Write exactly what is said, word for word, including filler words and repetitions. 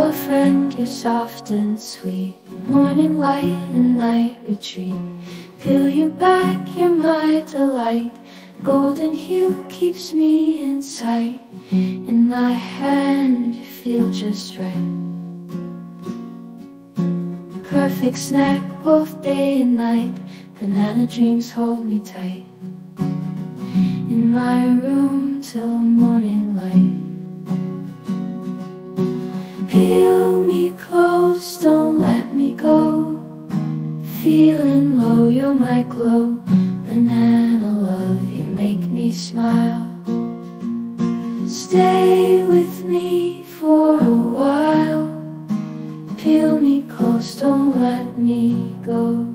a friend, you're soft and sweet. Morning light and night retreat. Feel you back, you're my delight. Golden hue keeps me in sight. In my hand, you feel just right. Perfect snack, both day and night. Banana dreams hold me tight. In my room till morning light. Feel me close, don't let me go. Feeling low, you're my glow. Banana love, you make me smile. Stay with me for a while. Feel me close, don't let me go.